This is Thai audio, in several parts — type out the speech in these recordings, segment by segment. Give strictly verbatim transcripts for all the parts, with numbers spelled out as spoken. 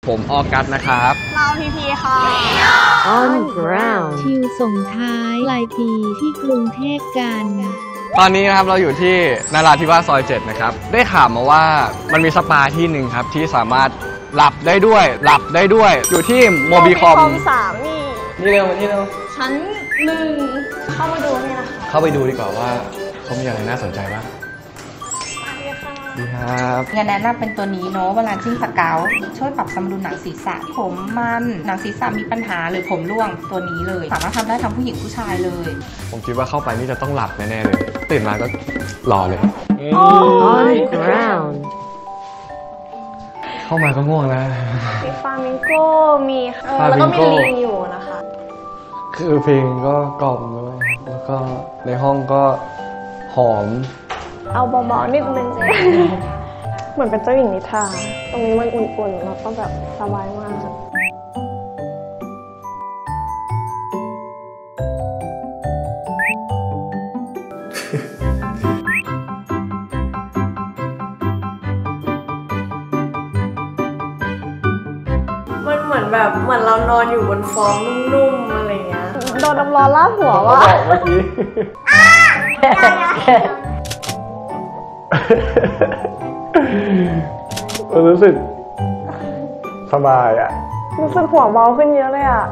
ผมออกัสนะครับเราพีพีค่ะ On ground ทิวส่งท้ายปลายปีที่กรุงเทพกันตอนนี้นะครับเราอยู่ที่นราธิวาสซอยเจ็ดนะครับได้ข่าวมาว่ามันมีสปาที่หนึ่งครับที่สามารถหลับได้ด้วยหลับได้ด้วยอยู่ที่โมบิคอมสามนี่นี่เร็วนี่เร็วชั้นหนึ่งเข้ามาดูนี่นะคะเข้าไปดูดีกว่าว่าเขามีอะไรน่าสนใจบ้างดีครับงานแนะนำเป็นตัวนี้เนาะเวลาจิ้งสเกาช่วยปรับสมดุลหนังศีรษะผมมันหนังศีรษะมีปัญหาหรือผมร่วงตัวนี้เลยสามารถทำได้ทั้งผู้หญิงผู้ชายเลยผมคิดว่าเข้าไปนี่จะต้องหลับแน่ๆเลยตื่นมาก็รอเลย On ground เข้ามาก็ง่วงแล้วมีฟามิงโก้มีแล้วก็มีลิงอยู่นะคะคือเพลงก็กล่อมด้วยแล้วก็ในห้องก็หอมเอาเบาๆนิดนึงเหมือนเป็นเจ้าหญิงนิทราตรงนี้มันอุ่นๆแล้วก็แบบสบายมากมันเหมือนแบบเหมือนเรานอนอยู่บนฟองนุ่มๆอะไรเงี้ยโดนน้ำร้อนลาดหัวว่ะเมื่อกี้รู้สึกสบายอ่ะรู้สึกหัวเบาขึ้นเยอะเลยอ่ะ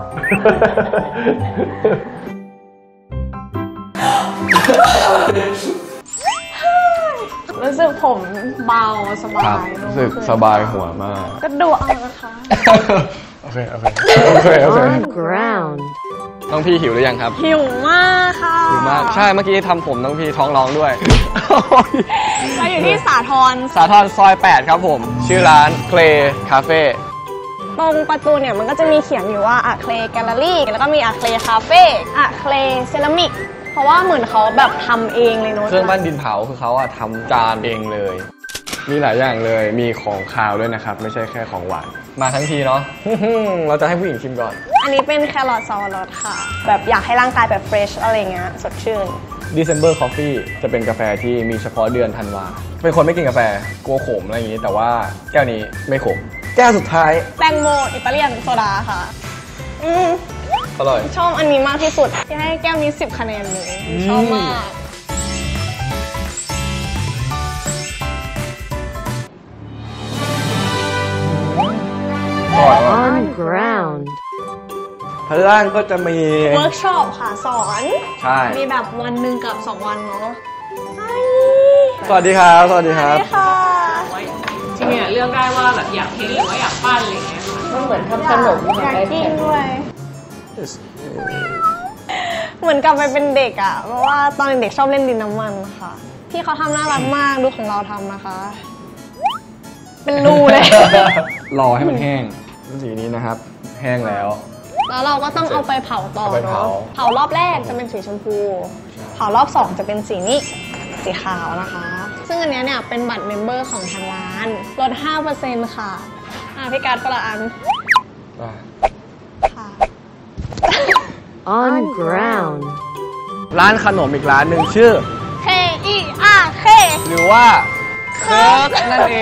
รู้สึกผมเบาสบายรู้สึกสบายหัวมากก็ดูเอานะคะโอเคโอเคโอเคโอเค On ground น้องพี่หิวหรือยังครับหิวมากค่ะหิวมากใช่เมื่อกี้ทำผมน้องพี่ท้องร้องด้วยเราอยู่ที่สาทรสาทรซอยแปดครับผมชื่อร้านเคลคาเฟ่ตรงประตูเนี่ยมันก็จะมีเขียนอยู่ว่าอะเคลแกลเลอรี่แล้วก็มีอะเคลคาเฟ่อะเคลเซรามิกเพราะว่าเหมือนเขาแบบทำเองเลยเนาะเครื่องปั้นดินเผาคือเขาอะทำจานเองเลยมีหลายอย่างเลยมีของคาวด้วยนะครับไม่ใช่แค่ของหวานมาทั้งทีเนาะเราจะให้ผู้หญิงชิมก่อนอันนี้เป็นแครอทซอสรสค่ะแบบอยากให้ร่างกายแบบเฟรชอะไรเงี้ยสดชื่น December Coffee จะเป็นกาแฟที่มีเฉพาะเดือนธันวาเป็นคนไม่กินกาแฟกลัวขมอะไรอย่างนี้แต่ว่าแก้วนี้ไม่ขมแก้วสุดท้ายแตงโมอิตาเลียนโซดาค่ะอืมอร่อยชอบอันนี้มากที่สุดที่ให้แก้วนี้สิบคะแนนเลยชอบมาก On ground ข้างล่างก็จะมีเวิร์กช็อปค่ะสอนใช่มีแบบวันหนึ่งกับสองวันเนาะสวัสดีครับสวัสดีครับจริงๆเลือกได้ว่าแบบอยากเพ้นหรือว่าอยากปั้นอะไรเงี้ยมันเหมือนทำขนมอยากกินด้วยเหมือนกลับไปเป็นเด็กอ่ะเพราะว่าตอนเด็กชอบเล่นดินน้ำมันค่ะพี่เขาทำน่ารักมากดูของเราทำนะคะเป็นรูเลยรอให้มันแห้งสีนี้นะครับแห้งแล้วแล้วเราก็ต้องเอาไปเผาต่อเนาะเผารอบแรกจะเป็นสีชมพูเผารอบสองจะเป็นสีนี้สีขาวนะคะซึ่งอันนี้เนี่ยเป็นบัตรเมมเบอร์ของทางร้านลด ห้าเปอร์เซ็นต์ ค่ะอ่ะพี่การ์ดคนละอันค่ะ On ground ร้านขนมอีกร้านหนึ่งชื่อ K E R K หรือว่าเคิร์กนั่นเอง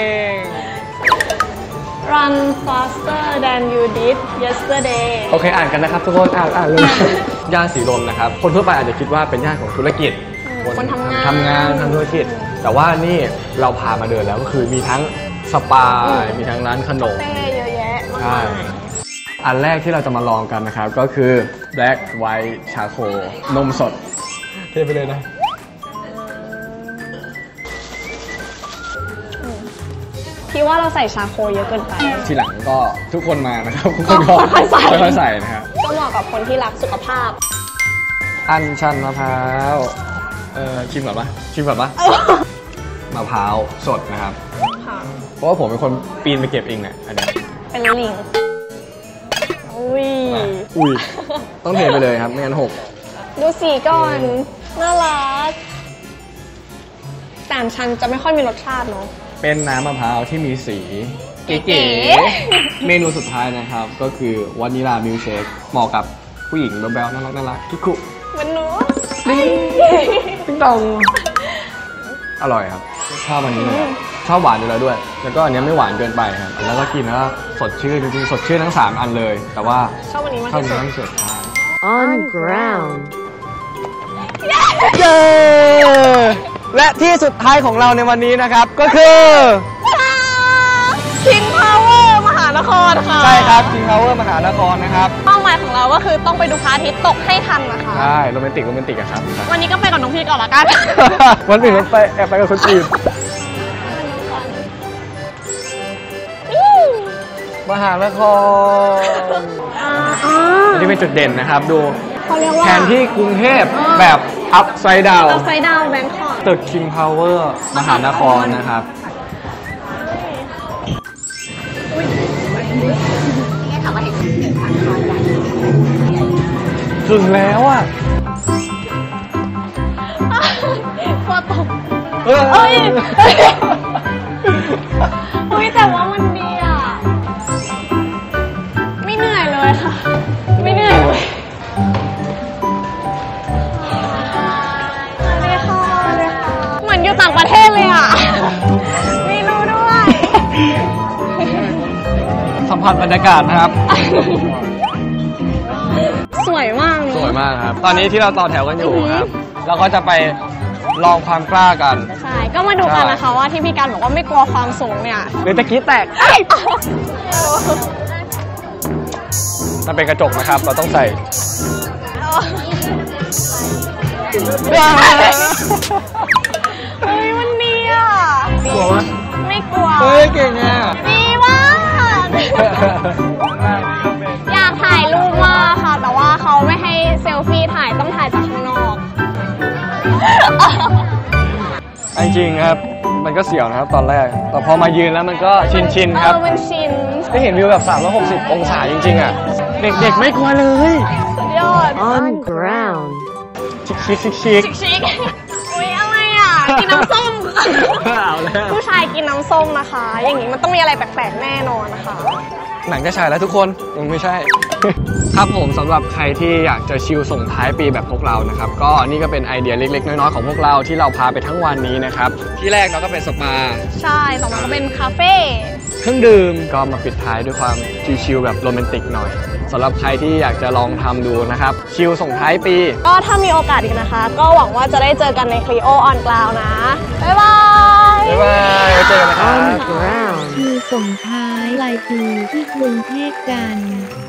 Run faster than you did yesterday โอเคอ่านกันนะครับทุกคนอ่านอ่านเลยย่านสีลมนะครับคนทั่วไปอาจจะคิดว่าเป็นย่านของธุรกิจคนทำงานทำงานทำธุรกิจแต่ว่านี่เราพามาเดินแล้วก็คือมีทั้งสปามีทั้งร้านขนมเยอะแยะมากมายอันแรกที่เราจะมาลองกันนะครับก็คือ Black White Charcoal นมสดเทไปเลยนะพี่ว่าเราใส่ชาโคเยอะเกินไปทีหลังก็ทุกคนมานะครับทุกคนก็ค่อยๆใส่นะครับก็เหมาะกับคนที่รักสุขภาพอัญชันมะพร้าวเออชิมก่อนปะชิมก่อนปะมะพร้าวสดนะครับเพราะว่าผมเป็นคนปีนไปเก็บเองเนี่ยอันนี้เป็นลิงอุ้ยอุ้ยต้องเทไปเลยครับไม่งั้นหกดูสีก่อนน่ารักแต่อัญชันจะไม่ค่อยมีรสชาติเนาะเป็นน้ำมะพร้าวที่มีสีเก๋ๆเมนูสุดท้ายนะครับก็คือวานิลามิลเชคเหมาะกับผู้หญิงแบ๊วๆน่ารักน่ารักทุกคุมันหนูติ๊งติ๊งตองอร่อยครับชอบอันนี้เลยชอบหวานอยู่แล้วด้วย แล้วก็อันเนี้ยไม่หวานเกินไปครับแล้วก็กินแล้วก็สดชื่นจริงๆสดชื่นทั้งสามอันเลย แต่ว่าชอบวันนี้มากชอบที่นี้สุดมากที่สุดใช่ on ground เย้และที่สุดท้ายของเราในวันนี้นะครับก็คือ King Power มหานครค่ะใช่ครับ King Power มหานครนะครับเป้าหมายของเราก็คือต้องไปดูพระอาทิตย์ตกให้ทันนะคะใช่โรแมนติกโรแมนติกอะครับวันนี้ก็ไปกับน้องพี่ก่อนละกันวันอื่นมันไปแอบไปกับคนจีนมหานครอันนี้เป็นจุดเด่นนะครับ ดูเขาเรียกว่าแผนที่กรุงเทพแบบ upside down เอาไซด์ดาวแบงคอกตึก King Power มหานครนะครับ ถึงแล้วอ่ะกลัวตกเอ้ยเอ้ย เฮ้ยแต่ว่ามันดีอ่ะ ไม่เหนื่อยเลยค่ะ ไม่เหนื่อยเลยสวัสดีค่ะสวัสดีค่ะเหมือนอยู่ต่างประเทศเลยอ่ะ ไม่รู้ด้วยสัมผัสบรรยากาศนะครับสวยมากเนอะสวยมากครับ ตอนนี้ที่เราต่อแถวกันอยู่ครับ เราก็จะไปลองความกล้ากันใช่ ก็มาดูกันนะคะว่าที่พี่การบอกว่าไม่กลัวความสูงเนี่ยหรือตะกี้แตก มันเป็นกระจกนะครับ เราต้องใส่เฮ้ยมันดีอ่ะกลัวไหมไม่กลัวเฮ้ยเก่งอ่ะดีมาก อยากถ่ายรูปมากค่ะ แต่ว่าเขาไม่ให้เซลฟี่ถ่ายต้องถ่ายจากข้างนอกจริงๆครับ มันก็เสียวนะครับตอนแรก แต่พอมายืนแล้วมันก็ชินๆครับเออมันชินได้เห็นวิวแบบสามร้อยหกสิบองศาจริงๆอ่ะ เด็กๆไม่กลัวเลยสุดยอด on ground ชิคชิคชิคชิคชิคๆอุ้ยอะไรอ่ะ กินน้ำส้มเอาแล้วผู้ชายกินน้ำส้มนะคะ อย่างนี้มันต้องมีอะไรแปลกๆแน่นอนนะคะหนังจะฉายแล้วทุกคนยังไม่ใช่ ครับผมสำหรับใครที่อยากจะชิลส่งท้ายปีแบบพวกเรานะครับ ก็นี่ก็เป็นไอเดียเล็กๆ น้อยๆ ของพวกเราที่เราพาไปทั้งวันนี้นะครับ ที่แรกเราก็เป็นสปาใช่ต่อมาก็เป็นคาเฟ่เครื่องดื่มก็มาปิดท้ายด้วยความชิลๆแบบโรแมนติกหน่อยสำหรับใครที่อยากจะลองทำดูนะครับ ชิลส่งท้ายปีก็ถ้ามีโอกาสอีกนะคะ ก็หวังว่าจะได้เจอกันในคลีโอออนกราวนะ บ๊ายบายบ๊ายบายไว้เจอกันนะครับ on ground คือส่งท้ายปลายปีที่กรุงเทพกัน